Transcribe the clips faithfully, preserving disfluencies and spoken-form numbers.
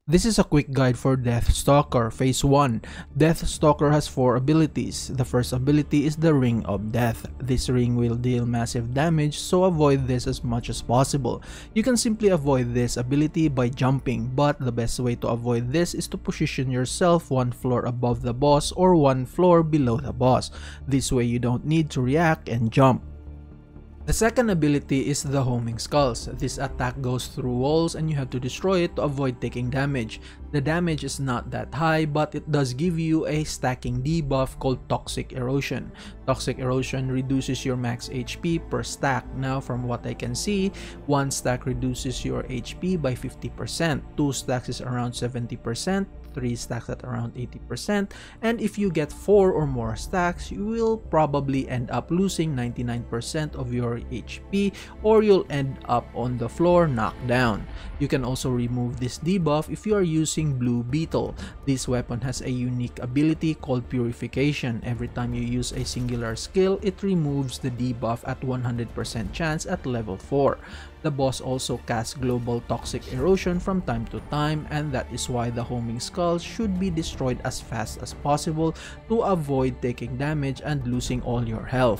This is a quick guide for Deathstalker Phase one. Deathstalker has four abilities. The first ability is the Ring of Death. This ring will deal massive damage, so avoid this as much as possible. You can simply avoid this ability by jumping, but the best way to avoid this is to position yourself one floor above the boss or one floor below the boss. This way you don't need to react and jump. The second ability is the Homing Skulls. This attack goes through walls and you have to destroy it to avoid taking damage. The damage is not that high, but it does give you a stacking debuff called Toxic Erosion. Toxic Erosion reduces your max H P per stack. Now from what I can see, one stack reduces your H P by fifty percent, two stacks is around seventy percent, three stacks at around eighty percent, and if you get four or more stacks, you will probably end up losing ninety-nine percent of your H P, or you'll end up on the floor knocked down. You can also remove this debuff if you are using Blue Beetle. This weapon has a unique ability called Purification. Every time you use a singular skill, it removes the debuff at one hundred percent chance at level four. The boss also casts Global Toxic Erosion from time to time, and that is why the Homing Skulls should be destroyed as fast as possible to avoid taking damage and losing all your health.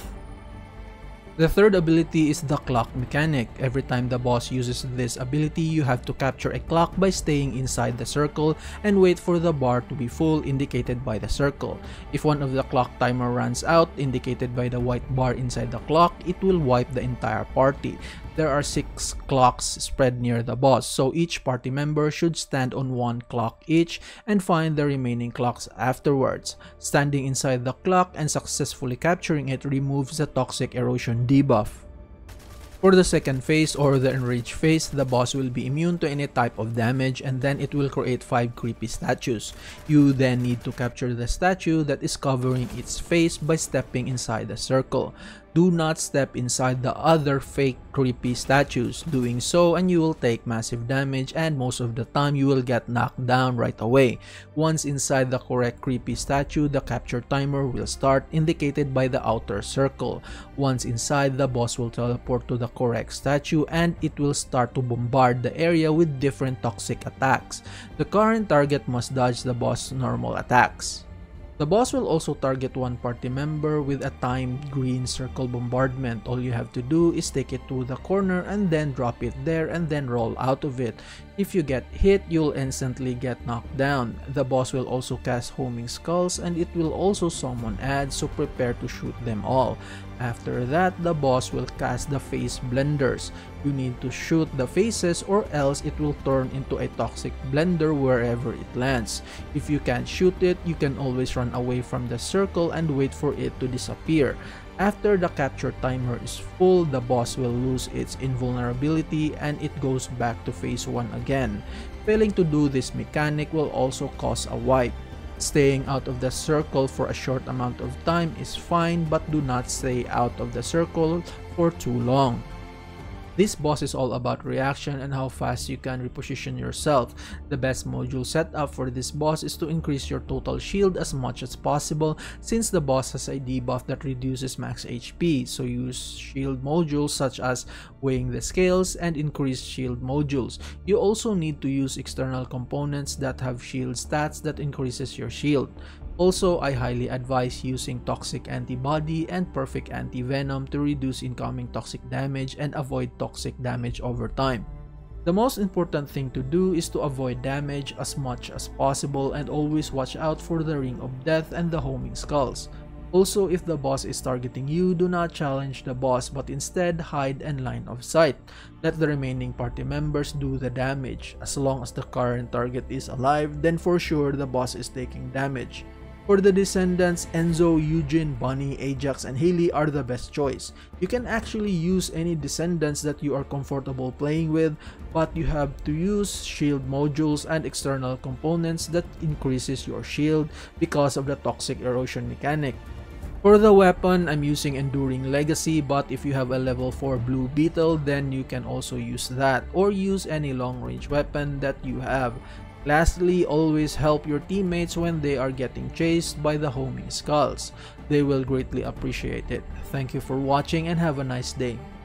The third ability is the Clock Mechanic. Every time the boss uses this ability, you have to capture a clock by staying inside the circle and wait for the bar to be full, indicated by the circle. If one of the clock timer runs out, indicated by the white bar inside the clock, it will wipe the entire party. There are six clocks spread near the boss, so each party member should stand on one clock each and find the remaining clocks afterwards. Standing inside the clock and successfully capturing it removes the Toxic Erosion debuff. For the second phase, or the Enraged phase, the boss will be immune to any type of damage, and then it will create five creepy statues. You then need to capture the statue that is covering its face by stepping inside the circle. Do not step inside the other fake creepy statues. Doing so and you will take massive damage, and most of the time you will get knocked down right away. Once inside the correct creepy statue, the capture timer will start, indicated by the outer circle. Once inside, the boss will teleport to the correct statue and it will start to bombard the area with different toxic attacks. The current target must dodge the boss's normal attacks. The boss will also target one party member with a timed green circle bombardment. All you have to do is take it to the corner and then drop it there and then roll out of it. If you get hit, you'll instantly get knocked down. The boss will also cast Homing Skulls and it will also summon ads, so prepare to shoot them all. After that, the boss will cast the Face Blenders. You need to shoot the faces or else it will turn into a toxic blender wherever it lands. If you can't shoot it, you can always run away from the circle and wait for it to disappear. After the capture timer is full, the boss will lose its invulnerability and it goes back to phase one again. Failing to do this mechanic will also cause a wipe. Staying out of the circle for a short amount of time is fine, but do not stay out of the circle for too long. This boss is all about reaction and how fast you can reposition yourself. The best module setup for this boss is to increase your total shield as much as possible, since the boss has a debuff that reduces max H P, so use shield modules such as Weighing the Scales and Increased Shield modules. You also need to use external components that have shield stats that increases your shield. Also, I highly advise using Toxic Antibody and Perfect Anti-Venom to reduce incoming toxic damage and avoid toxic damage over time. The most important thing to do is to avoid damage as much as possible and always watch out for the Ring of Death and the Homing Skulls. Also, if the boss is targeting you, do not challenge the boss but instead hide and line of sight. Let the remaining party members do the damage. As long as the current target is alive, then for sure the boss is taking damage. For the Descendants, Enzo, Eugene, Bunny, Ajax, and Haley are the best choice. You can actually use any Descendants that you are comfortable playing with, but you have to use shield modules and external components that increases your shield because of the Toxic Erosion mechanic. For the weapon, I'm using Enduring Legacy, but if you have a level four Blue Beetle, then you can also use that, or use any long range weapon that you have. Lastly, always help your teammates when they are getting chased by the Homing Skulls. They will greatly appreciate it. Thank you for watching and have a nice day.